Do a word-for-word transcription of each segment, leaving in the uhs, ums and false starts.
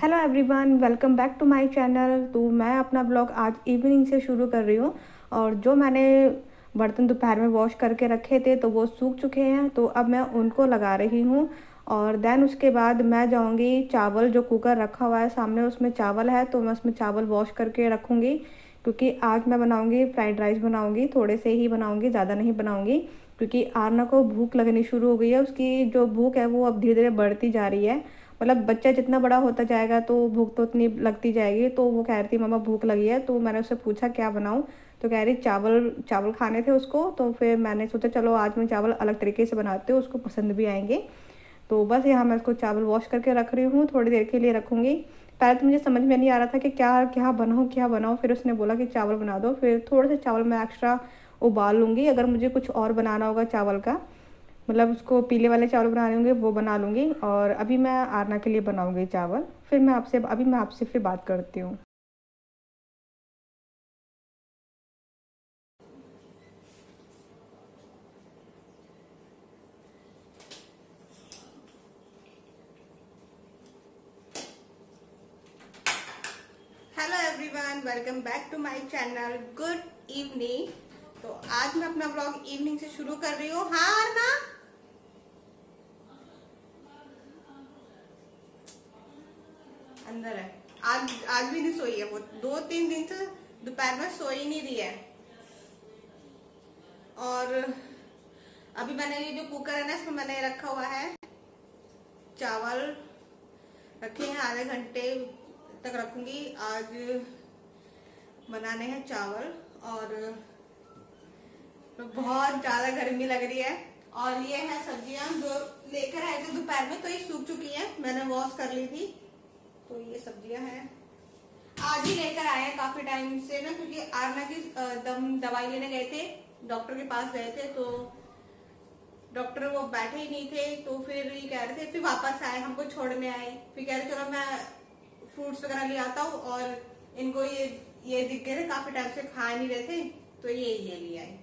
Hello everyone, welcome back to my channel. तो मैं अपना ब्लॉग आज इवनिंग से शुरू कर रही हूँ। और जो मैंने बर्तन दोपहर में वॉश करके रखे थे तो वो सूख चुके हैं, तो अब मैं उनको लगा रही हूँ। और देन उसके बाद मैं जाऊँगी, चावल जो कुकर रखा हुआ है सामने उसमें चावल है तो मैं उसमें चावल वॉश करके रखूँगी, क्योंकि आज मैं बनाऊँगी फ्राइड राइस बनाऊँगी। थोड़े से ही बनाऊँगी, ज़्यादा नहीं बनाऊँगी, क्योंकि आरना को भूख लगनी शुरू हो गई है। उसकी जो भूख है वो अब धीरे धीरे बढ़ती जा रही है। मतलब बच्चा जितना बड़ा होता जाएगा तो भूख तो उतनी लगती जाएगी। तो वो कह रही थी मम्मा भूख लगी है, तो मैंने उससे पूछा क्या बनाऊं, तो कह रही चावल चावल खाने थे उसको। तो फिर मैंने सोचा चलो आज मैं चावल अलग तरीके से बनाती हूँ, उसको पसंद भी आएंगे। तो बस यहाँ मैं उसको चावल वॉश करके रख रही हूँ, थोड़ी देर के लिए रखूँगी। पहले तो मुझे समझ में नहीं आ रहा था कि क्या क्या बनाऊँ क्या बनाऊँ। फिर उसने बोला कि चावल बना दो, फिर थोड़े से चावल मैं एक्स्ट्रा उबाल लूँगी। अगर मुझे कुछ और बनाना होगा चावल का, मतलब उसको पीले वाले चावल बनाने होंगे वो बना लूँगी। और अभी मैं आरना के लिए बनाऊँगी चावल। फिर मैं आपसे अभी मैं आपसे फिर बात करती हूँ। Hello everyone, welcome back to my channel. Good evening. तो आज मैं अपना ब्लॉग इवनिंग से शुरू कर रही हूँ। हाँ आरना, अंदर है। आज आज भी नहीं सोई है वो, दो तीन दिन से दोपहर में सोई नहीं रही है। और अभी मैंने ये जो कुकर है ना इसमें मैंने रखा हुआ है चावल, रखे हैं आधे घंटे तक रखूंगी। आज बनाने हैं चावल और बहुत ज्यादा गर्मी लग रही है। और ये है सब्जियां जो लेकर आए थे दोपहर में, तो ये सूख चुकी हैं, मैंने वॉश कर ली थी। तो ये सब्जियां हैं, आज ही लेकर आए हैं काफी टाइम से ना, क्योंकि आरना की दम दवाई लेने गए थे, डॉक्टर के पास गए थे। तो डॉक्टर वो बैठे ही नहीं थे, तो फिर ये कह रहे थे, फिर वापस आए हमको छोड़ने आए। फिर कह रहे चलो मैं फ्रूट्स वगैरह ले आता हूँ। और इनको ये ये दिख गए थे, काफी टाइम से खा नहीं रहे थे, तो ये ये ले आए।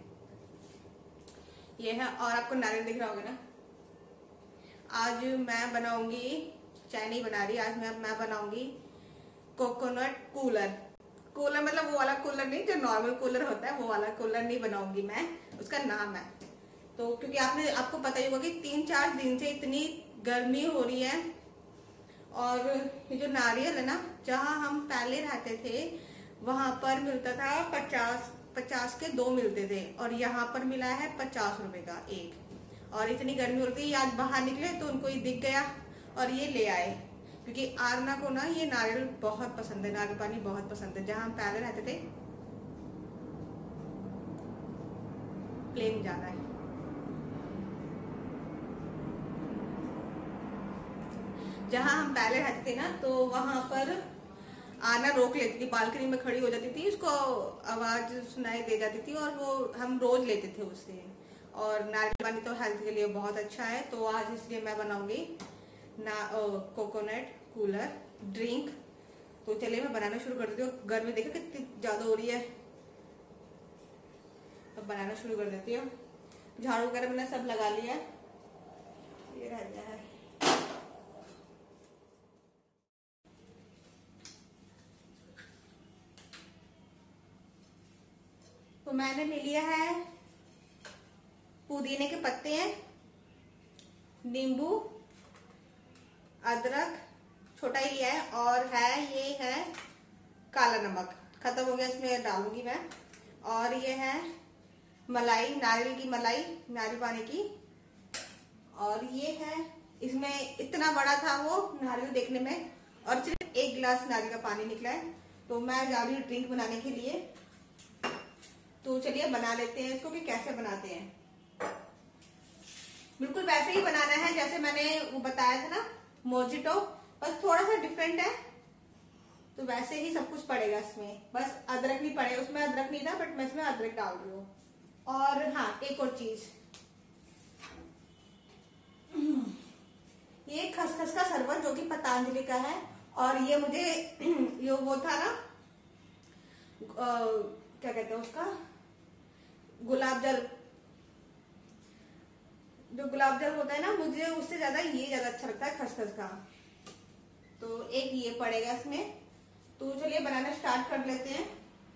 ये है, और आपको नारियल दिख रहा होगा ना। आज मैं बनाऊंगी, चाय नहीं बना रही आज मैं मैं बनाऊंगी कोकोनट कूलर। कूलर मतलब वो वाला कूलर नहीं जो नॉर्मल कूलर होता है, वो वाला कूलर नहीं बनाऊंगी मैं, उसका नाम है। तो क्योंकि आपने आपको पता ही होगा कि तीन चार दिन से इतनी गर्मी हो रही है। और ये जो नारियल है ना, जहाँ हम पहले रहते थे वहां पर मिलता था पचास पचास के दो मिलते थे, और यहाँ पर मिला है पचास रुपए का एक। और इतनी गर्मी होती है, आज बाहर निकले तो उनको ये दिख गया और ये ले आए, क्योंकि आरना को ना ये नारियल बहुत पसंद है, नारियल पानी बहुत पसंद है। जहाँ हम पहले रहते थे, प्लेन जाना है, जहाँ हम पहले रहते थे ना, तो वहां पर आना रोक लेती थी, बालकनी में खड़ी हो जाती थी, उसको आवाज सुनाई दे जाती थी और वो हम रोज लेते थे उससे। और नारियल पानी तो हेल्थ के लिए बहुत अच्छा है, तो आज इसलिए मैं बनाऊंगी ना कोकोनट कूलर ड्रिंक। तो चलिए मैं बनाना शुरू कर देती हूँ। गर्मी देखो कितनी ज्यादा हो रही है, अब बनाना शुरू कर देती हूँ। झाड़ू वगैरह मैंने सब लगा लिया है, ये रह गया है। तो मैंने ले लिया है पुदीने के पत्ते हैं, नींबू, अदरक छोटा ही लिया है, और है ये है काला नमक, खत्म हो गया इसमें डालूंगी मैं। और ये है मलाई, नारियल की मलाई, नारियल पानी की। और ये है, इसमें इतना बड़ा था वो नारियल देखने में, और सिर्फ एक गिलास नारियल का पानी निकला है। तो मैं जा रही हूँ ड्रिंक बनाने के लिए। तो चलिए बना लेते हैं इसको कि कैसे बनाते हैं। बिल्कुल वैसे ही बनाना है जैसे मैंने वो बताया था ना मोजिटो, बस थोड़ा सा डिफरेंट है। तो वैसे ही सब कुछ पड़ेगा इसमें, बस अदरक नहीं पड़ेगा, उसमें अदरक नहीं था बट मैं इसमें अदरक डाल रही हूँ। और हाँ एक और चीज, ये खसखस का शरबत जो कि पतंजलि का है। और ये मुझे ये वो था ना, आ, क्या कहते हैं उसका, गुलाब जल, जो गुलाब जल होता है ना, मुझे उससे ज्यादा ये ज्यादा अच्छा लगता है खसखस का। तो एक ये पड़ेगा इसमें। तो चलिए बनाना स्टार्ट कर लेते हैं।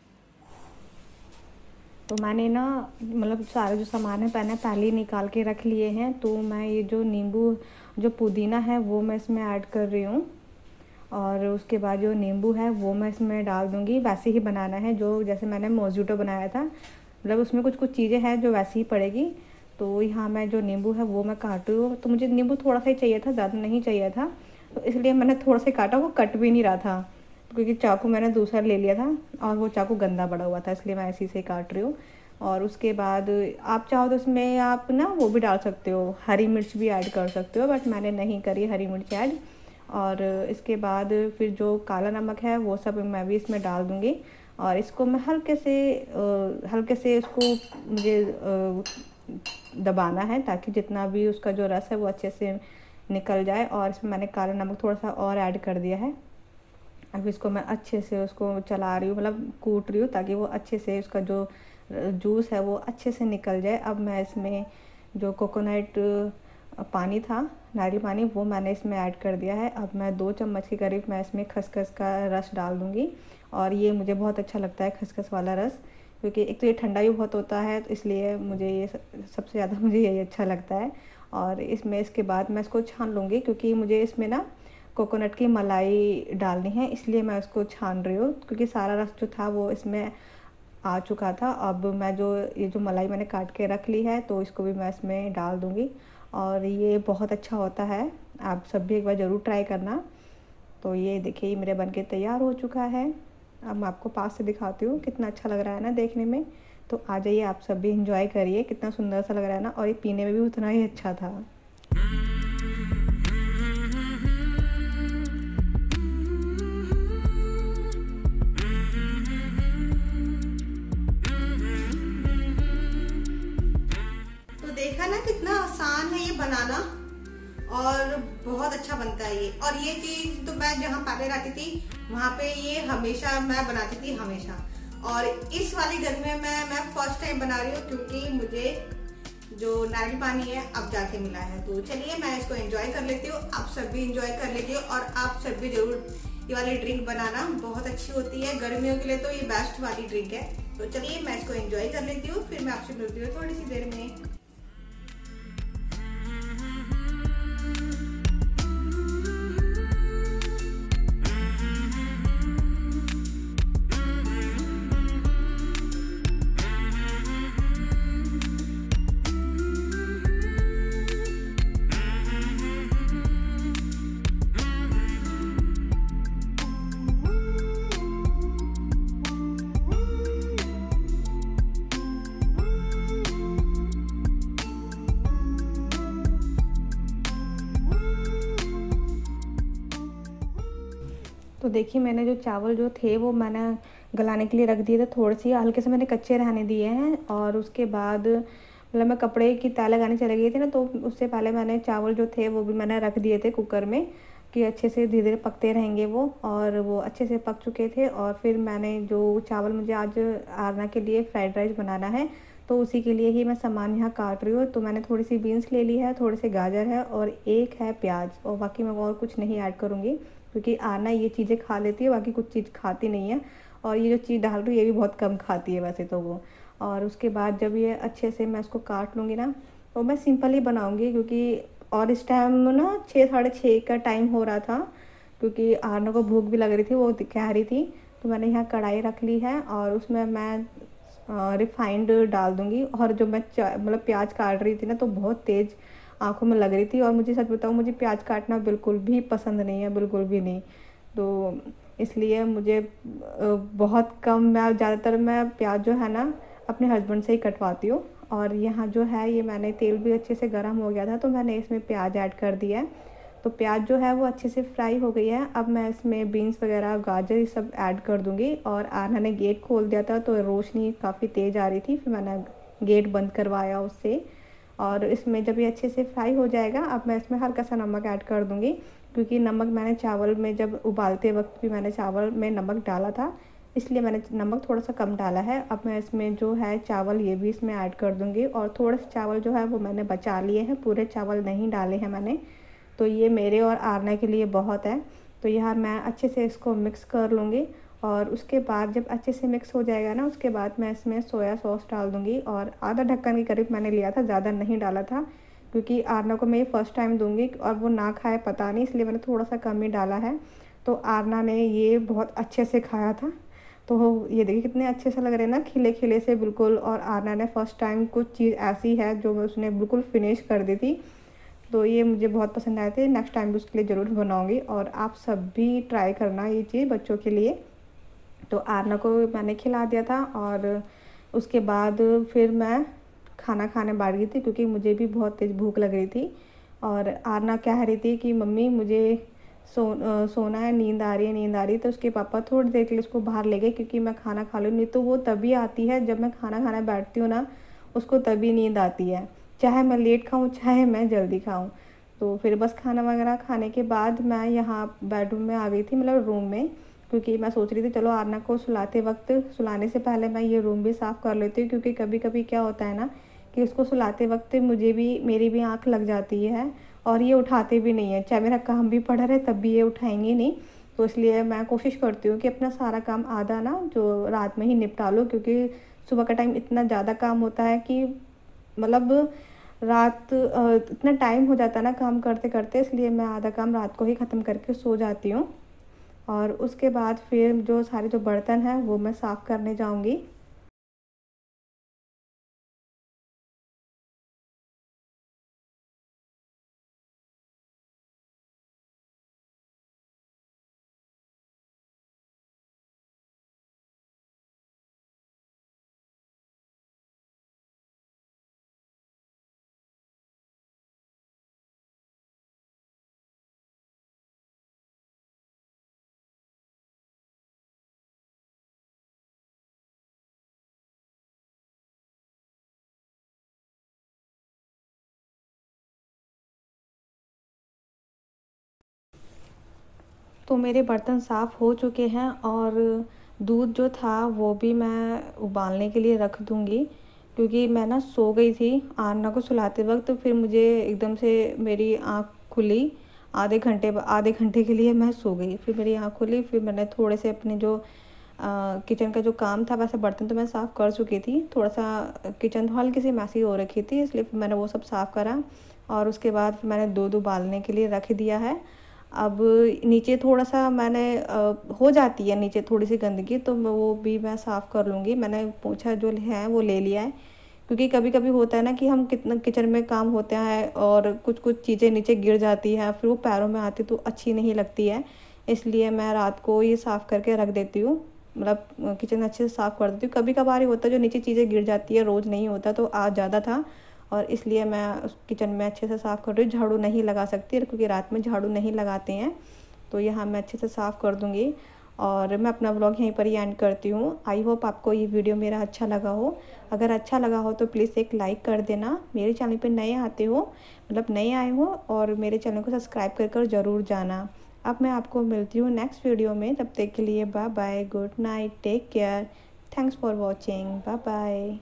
तो मैंने ना मतलब सारे जो सामान है मैंने पहले ही निकाल के रख लिए हैं। तो मैं ये जो नींबू जो पुदीना है वो मैं इसमें ऐड कर रही हूँ, और उसके बाद जो नींबू है वो मैं इसमें डाल दूँगी। वैसे ही बनाना है जो जैसे मैंने मोजिटो बनाया था, मतलब उसमें कुछ कुछ चीज़ें हैं जो वैसे ही पड़ेगी। तो यहाँ मैं जो नींबू है वो मैं काट रही हूँ। तो मुझे नींबू थोड़ा सा ही चाहिए था, ज़्यादा नहीं चाहिए था, तो इसलिए मैंने थोड़ा सा काटा। वो कट भी नहीं रहा था क्योंकि चाकू मैंने दूसरा ले लिया था और वो चाकू गंदा पड़ा हुआ था, इसलिए मैं ऐसे से काट रही हूँ। और उसके बाद आप चाहो तो उसमें आप ना वो भी डाल सकते हो, हरी मिर्च भी ऐड कर सकते हो, बट मैंने नहीं करी हरी मिर्च ऐड। और इसके बाद फिर जो काला नमक है वो सब मैं भी इसमें डाल दूँगी। और इसको मैं हल्के से हल्के से इसको मुझे दबाना है ताकि जितना भी उसका जो रस है वो अच्छे से निकल जाए। और इसमें मैंने काला नमक थोड़ा सा और ऐड कर दिया है। अब इसको मैं अच्छे से उसको चला रही हूँ, मतलब कूट रही हूँ ताकि वो अच्छे से उसका जो जूस है वो अच्छे से निकल जाए। अब मैं इसमें जो कोकोनट पानी था, नारियल पानी, वो मैंने इसमें ऐड कर दिया है। अब मैं दो चम्मच के करीब मैं इसमें खसखस का रस डाल दूँगी। और ये मुझे बहुत अच्छा लगता है खसखस वाला रस, क्योंकि एक तो ये ठंडा भी बहुत होता है, तो इसलिए मुझे ये सबसे ज़्यादा मुझे यही अच्छा लगता है। और इसमें इसके बाद मैं इसको छान लूँगी, क्योंकि मुझे इसमें ना कोकोनट की मलाई डालनी है, इसलिए मैं उसको छान रही हूँ, क्योंकि सारा रस जो था वो इसमें आ चुका था। अब मैं जो ये जो मलाई मैंने काट के रख ली है तो इसको भी मैं इसमें डाल दूँगी। और ये बहुत अच्छा होता है, आप सब भी एक बार ज़रूर ट्राई करना। तो ये देखिए ये मेरे बनके तैयार हो चुका है। अब मैं आपको पास से दिखाती हूँ कितना अच्छा लग रहा है ना देखने में। तो आ जाइए आप सब भी इंजॉय करिए, कितना सुंदर सा लग रहा है ना, और ये पीने में भी उतना ही अच्छा था। देखा ना कितना आसान है ये बनाना, और बहुत अच्छा बनता है ये। और ये चीज तो मैं जहाँ पहले रहती थी वहाँ पे ये हमेशा मैं बनाती थी हमेशा, और इस वाली घर में मैं मैं फर्स्ट टाइम बना रही हूँ, क्योंकि मुझे जो नारियल पानी है अब जाके मिला है। तो चलिए मैं इसको एंजॉय कर लेती हूँ, आप सब भी एंजॉय कर लीजिए। और आप सब भी जरूर ये वाली ड्रिंक बनाना, बहुत अच्छी होती है गर्मियों के लिए, तो ये बेस्ट वाली ड्रिंक है। तो चलिए मैं इसको एंजॉय कर लेती हूँ, फिर मैं आपसे मिलती हूँ थोड़ी सी देर में। तो देखिए मैंने जो चावल जो थे वो मैंने गलाने के लिए रख दिए थे, थोड़े से हल्के से मैंने कच्चे रहने दिए हैं। और उसके बाद मतलब मैं कपड़े की तय लगाने चले गई थी ना, तो उससे पहले मैंने चावल जो थे वो भी मैंने रख दिए थे कुकर में, कि अच्छे से धीरे धीरे पकते रहेंगे वो। और वो अच्छे से पक चुके थे। और फिर मैंने जो चावल मुझे आज आरना के लिए फ्राइड राइस बनाना है, तो उसी के लिए ही मैं सामान यहाँ काट रही हूँ। तो मैंने थोड़ी सी बीन्स ले ली है, थोड़े से गाजर है और एक है प्याज, और बाकी मैं और कुछ नहीं ऐड करूँगी, क्योंकि आरना ये चीज़ें खा लेती है, बाकी कुछ चीज़ खाती नहीं है। और ये जो चीज़ डाल रही हूँ ये भी बहुत कम खाती है वैसे तो वो। और उसके बाद जब ये अच्छे से मैं इसको काट लूँगी ना, तो मैं सिंपल ही बनाऊँगी, क्योंकि और इस टाइम ना छः साढ़े छः का टाइम हो रहा था, क्योंकि आरना को भूख भी लग रही थी, वो कह रही थी। तो मैंने यहाँ कढ़ाई रख ली है और उसमें मैं रिफाइंड डाल दूँगी। और जो मैं मतलब प्याज काट रही थी ना, तो बहुत तेज़ आंखों में लग रही थी। और मुझे सच बताऊँ, मुझे प्याज काटना बिल्कुल भी पसंद नहीं है, बिल्कुल भी नहीं। तो इसलिए मुझे बहुत कम, मैं ज़्यादातर मैं प्याज जो है ना अपने हस्बैंड से ही कटवाती हूँ। और यहाँ जो है ये मैंने तेल भी अच्छे से गर्म हो गया था, तो मैंने इसमें प्याज ऐड कर दिया है। तो प्याज जो है वो अच्छे से फ्राई हो गई है। अब मैं इसमें बीन्स वगैरह गाजर ये सब ऐड कर दूँगी। और आरना ने गेट खोल दिया था, तो रोशनी काफ़ी तेज़ आ रही थी, फिर मैंने गेट बंद करवाया उससे। और इसमें जब ये अच्छे से फ्राई हो जाएगा, अब मैं इसमें हल्का सा नमक ऐड कर दूँगी, क्योंकि नमक मैंने चावल में जब उबालते वक्त भी मैंने चावल में नमक डाला था, इसलिए मैंने नमक थोड़ा सा कम डाला है। अब मैं इसमें जो है चावल ये भी इसमें ऐड कर दूँगी। और थोड़े से चावल जो है वो मैंने बचा लिए हैं, पूरे चावल नहीं डाले हैं मैंने, तो ये मेरे और आरना के लिए बहुत है। तो यहाँ मैं अच्छे से इसको मिक्स कर लूँगी और उसके बाद जब अच्छे से मिक्स हो जाएगा ना, उसके बाद मैं इसमें सोया सॉस डाल दूँगी और आधा ढक्कन के करीब मैंने लिया था, ज़्यादा नहीं डाला था क्योंकि आरना को मैं ये फ़र्स्ट टाइम दूँगी और वो ना खाए पता नहीं, इसलिए मैंने थोड़ा सा कम ही डाला है। तो आरना ने ये बहुत अच्छे से खाया था। तो ये देखिए कितने अच्छे से लग रहे हैं ना, खिले खिले से बिल्कुल। और आरना ने फ़र्स्ट टाइम कुछ चीज़ ऐसी है जो उसने बिल्कुल फिनिश कर दी थी। तो ये मुझे बहुत पसंद आए थे, नेक्स्ट टाइम भी उसके लिए ज़रूर बनाऊँगी और आप सब भी ट्राई करना ये चीज़ बच्चों के लिए। तो आरना को मैंने खिला दिया था और उसके बाद फिर मैं खाना खाने बैठ गई थी क्योंकि मुझे भी बहुत तेज़ भूख लग रही थी। और आरना कह रही थी कि मम्मी मुझे सो आ, सोना है, नींद आ रही है नींद आ रही है। तो उसके पापा थोड़ी देर के लिए उसको बाहर ले गए क्योंकि मैं खाना खा लूँ। नहीं तो वो तभी आती है जब मैं खाना खाना बैठती हूँ ना, उसको तभी नींद आती है, चाहे मैं लेट खाऊँ चाहे मैं जल्दी खाऊँ। तो फिर बस खाना वगैरह खाने के बाद मैं यहाँ बेडरूम में आ गई थी, मतलब रूम में, क्योंकि मैं सोच रही थी चलो आरना को सुलाते वक्त, सुलाने से पहले मैं ये रूम भी साफ़ कर लेती हूँ। क्योंकि कभी कभी क्या होता है ना कि उसको सुलाते वक्त मुझे भी मेरी भी आँख लग जाती है और ये उठाते भी नहीं है, चाहे मेरा काम भी पड़ा रहे तब भी ये उठाएंगे नहीं। तो इसलिए मैं कोशिश करती हूँ कि अपना सारा काम आधा ना जो रात में ही निपटा लो, क्योंकि सुबह का टाइम इतना ज़्यादा काम होता है कि मतलब रात इतना टाइम हो जाता है ना काम करते करते, इसलिए मैं आधा काम रात को ही ख़त्म करके सो जाती हूँ। और उसके बाद फिर जो सारे जो बर्तन हैं वो मैं साफ़ करने जाऊँगी। तो मेरे बर्तन साफ़ हो चुके हैं और दूध जो था वो भी मैं उबालने के लिए रख दूँगी, क्योंकि मैं ना सो गई थी आरना को सुलाते वक्त। तो फिर मुझे एकदम से मेरी आँख खुली, आधे घंटे आधे घंटे के लिए मैं सो गई। फिर मेरी आँख खुली, फिर मैंने थोड़े से अपने जो आ, किचन का जो काम था, वैसे बर्तन तो मैं साफ़ कर चुकी थी, थोड़ा सा किचन तो हल्की सी मैसी हो रखी थी, इसलिए फिर मैंने वो सब साफ़ करा। और उसके बाद फिर मैंने दूध उबालने के लिए रख दिया है। अब नीचे थोड़ा सा मैंने आ, हो जाती है नीचे थोड़ी सी गंदगी, तो मैं वो भी मैं साफ़ कर लूँगी। मैंने पोंछा जो है वो ले लिया है, क्योंकि कभी कभी होता है ना कि हम कितना किचन में काम होते हैं और कुछ कुछ चीज़ें नीचे गिर जाती हैं, फिर वो पैरों में आती तो अच्छी नहीं लगती है। इसलिए मैं रात को ये साफ़ करके रख देती हूँ, मतलब किचन अच्छे से साफ़ कर देती हूँ। कभी कभार ही होता है जो नीचे चीज़ें गिर जाती है, रोज़ नहीं होता। तो आज ज़्यादा था और इसलिए मैं उस किचन में अच्छे से साफ़ कर रही हूँ। झाड़ू नहीं लगा सकती क्योंकि रात में झाड़ू नहीं लगाते हैं, तो यहाँ मैं अच्छे से साफ़ कर दूँगी। और मैं अपना व्लॉग यहीं पर ही एंड करती हूँ। आई होप आपको ये वीडियो मेरा अच्छा लगा हो। अगर अच्छा लगा हो तो प्लीज़ एक लाइक कर देना। मेरे चैनल पे नए आते हो, मतलब नए आए हो, और मेरे चैनल को सब्सक्राइब कर कर ज़रूर जाना। अब मैं आपको मिलती हूँ नेक्स्ट वीडियो में, तब तक के लिए bye bye, good night, take care, thanks for watching, bye bye.